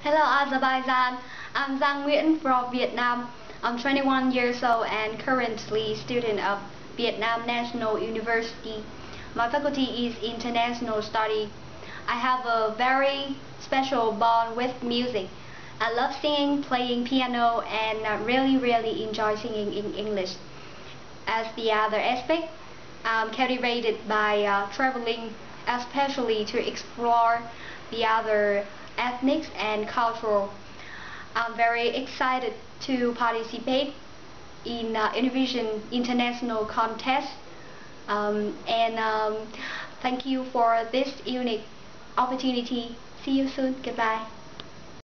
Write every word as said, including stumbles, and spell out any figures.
Hello Azerbaijan, I'm Giang Nguyen from Vietnam. I'm twenty-one years old and currently student of Vietnam National University. My faculty is International Study. I have a very special bond with music. I love singing, playing piano, and I really really enjoy singing in English. As the other aspect, I'm captivated by uh, traveling, especially to explore the other ethnic and cultural. I'm very excited to participate in uh, Univision international contest, um, and um, thank you for this unique opportunity. See you soon. Goodbye.